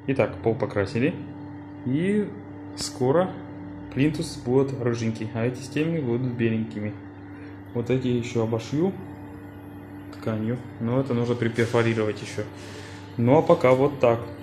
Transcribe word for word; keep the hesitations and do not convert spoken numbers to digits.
Итак, пол покрасили. И скоро плинтус будет рыженький, а эти стебли будут беленькими. Вот эти еще обошью тканью, но это нужно приперфорировать еще. Ну а пока вот так.